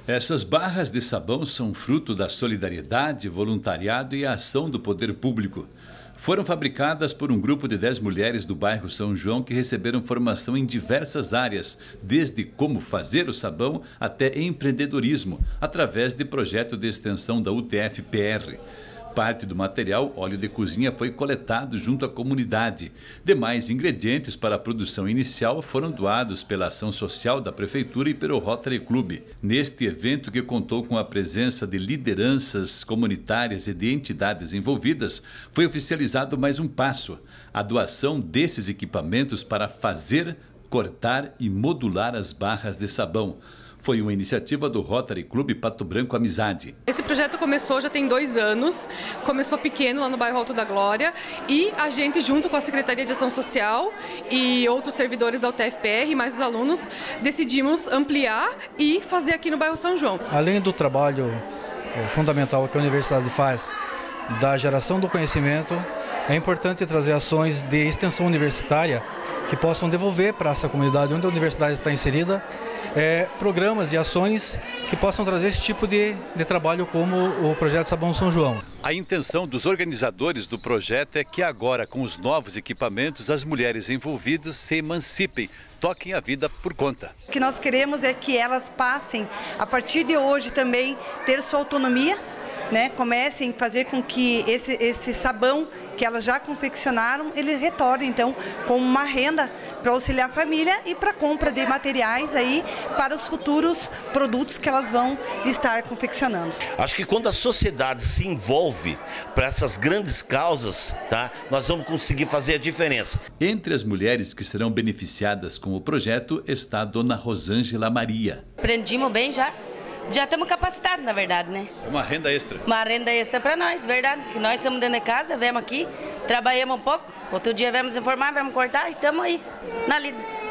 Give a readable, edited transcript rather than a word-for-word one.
Essas barras de sabão são fruto da solidariedade, voluntariado e ação do poder público. Foram fabricadas por um grupo de 10 mulheres do bairro São João que receberam formação em diversas áreas, desde como fazer o sabão até empreendedorismo, através de projeto de extensão da UTF-PR. Parte do material, óleo de cozinha, foi coletado junto à comunidade. Demais ingredientes para a produção inicial foram doados pela ação social da Prefeitura e pelo Rotary Club. Neste evento, que contou com a presença de lideranças comunitárias e de entidades envolvidas, foi oficializado mais um passo: a doação desses equipamentos para fazer, cortar e modular as barras de sabão. Foi uma iniciativa do Rotary Club Pato Branco Amizade. Esse projeto começou já tem 2 anos, começou pequeno lá no bairro Alto da Glória e a gente, junto com a Secretaria de Ação Social e outros servidores da UTF-PR, mais os alunos, decidimos ampliar e fazer aqui no bairro São João. Além do trabalho fundamental que a universidade faz da geração do conhecimento, é importante trazer ações de extensão universitária que possam devolver para essa comunidade onde a universidade está inserida programas e ações que possam trazer esse tipo de trabalho, como o Projeto Sabão São João. A intenção dos organizadores do projeto é que agora, com os novos equipamentos, as mulheres envolvidas se emancipem, toquem a vida por conta. O que nós queremos é que elas passem, a partir de hoje também, ter sua autonomia, né? Comecem a fazer com que esse sabão que elas já confeccionaram, ele retorne então como uma renda para auxiliar a família e para compra de materiais aí para os futuros produtos que elas vão estar confeccionando. Acho que quando a sociedade se envolve para essas grandes causas, tá, nós vamos conseguir fazer a diferença. Entre as mulheres que serão beneficiadas com o projeto está a dona Rosângela Maria. Aprendimos bem já. Já estamos capacitados, na verdade, né? É uma renda extra. Uma renda extra para nós, verdade. Que nós estamos dentro de casa, viemos aqui, trabalhamos um pouco, outro dia viemos informar, viemos cortar e estamos aí, na lida.